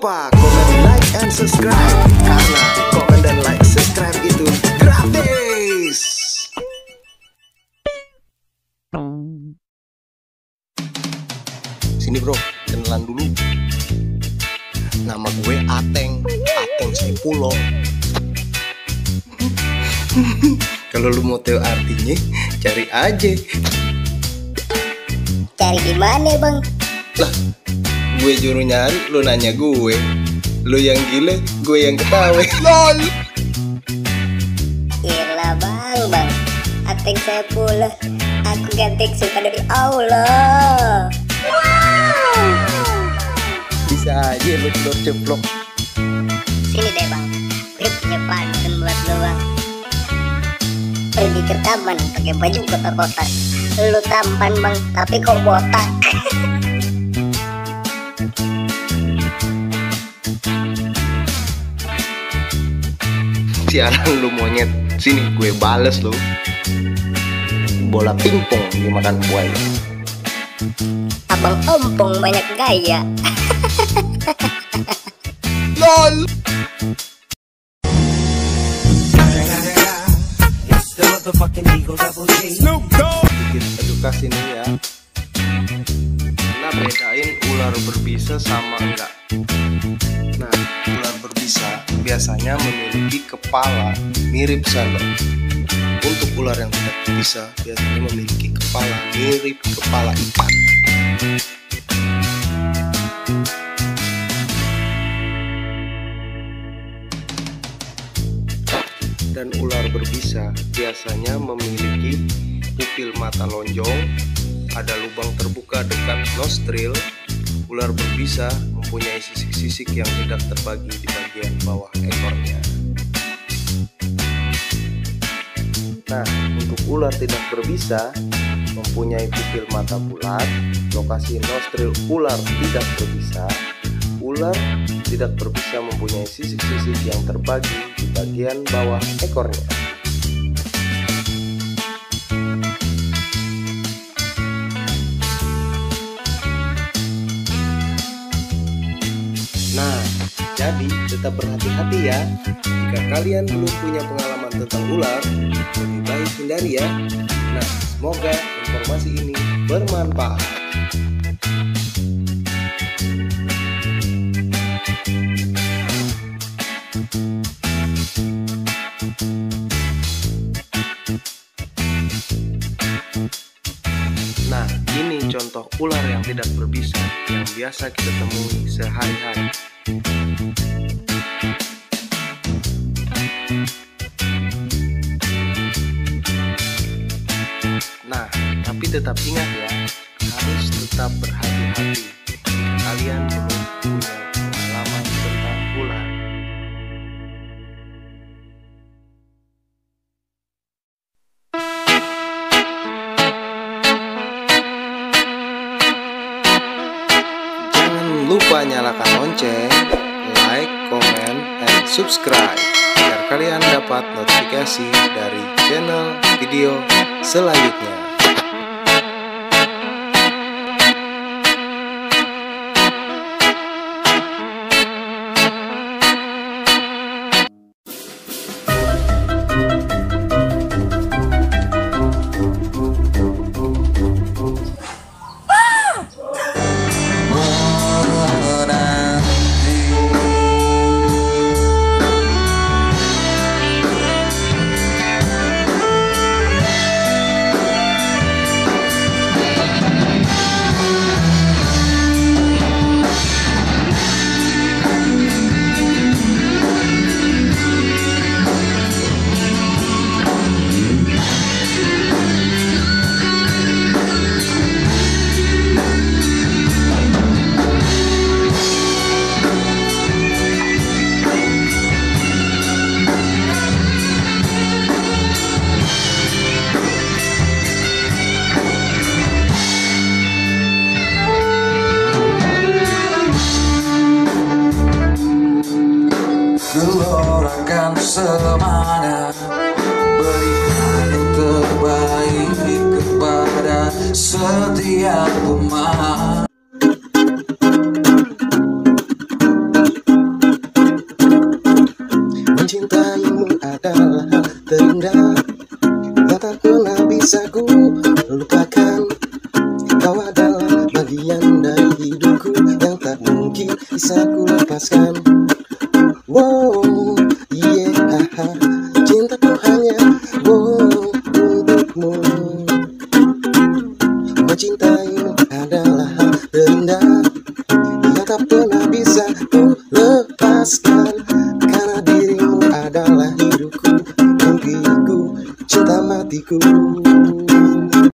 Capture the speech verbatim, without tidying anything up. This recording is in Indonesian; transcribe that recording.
lupa komen, like, and subscribe. Karena komen dan like, subscribe itu gratis. Sini bro, kenalan dulu. Nama gue Ateng, Ateng Saipulo. Kalau lu mau tahu artinya, cari aja. Cari di mana bang? Lah, gue juru nyari, lu nanya gue. Lu yang gile, gue yang ketawa. Lol. Gila bang, bang Ateng Saipulo, aku ganti suka dari Allah. Wow. Bisa aja lu telur ceplok. Sini deh bang, gue punya pantun buat lu bang. Pergi ke taman pakai baju kotak-kotak, lu tampan bang, tapi kok botak. Siaran lu monyet, sini gue bales lu. Bola pingpong dimakan buaya. Abang ompong banyak gaya. Lol. Sedikit edukasi nih ya. Nah, bedain ular berbisa sama enggak. Nah, ular berbisa biasanya memiliki kepala mirip sendok. Untuk ular yang tidak berbisa biasanya memiliki kepala mirip kepala ikan. Dan ular berbisa biasanya memiliki pupil mata lonjong, ada lubang terbuka dekat nostril. Ular berbisa mempunyai sisik-sisik yang tidak terbagi di bagian bawah ekornya. Nah, untuk ular tidak berbisa mempunyai pupil mata bulat, lokasi nostril ular tidak berbisa. Ular tidak berbisa mempunyai sisik-sisik yang terbagi di bagian bawah ekornya. Nah, jadi tetap berhati-hati ya. Jika kalian belum punya pengalaman tentang ular, lebih baik hindari ya. Nah, semoga informasi ini bermanfaat. Nah, ini contoh ular yang tidak berbisa yang biasa kita temui sehari-hari. Nah, tapi tetap ingat ya, harus tetap berhati-hati jika kalian belum punya pengalaman tentang ular. Jangan lupa nyalakan lonceng, like, comment, and subscribe agar kalian dapat notifikasi dari channel video selanjutnya. Gelorkan semangat, berikan yang terbaik kepada setiap umat. tak mungkin bisa ku lepaskan. Wow, yeah, haha, cintaku hanya wow untukmu. Mencintaimu adalah hal terindah yang tak pernah bisa ku lepaskan, karena dirimu adalah hidupku, mimpiku, cinta matiku.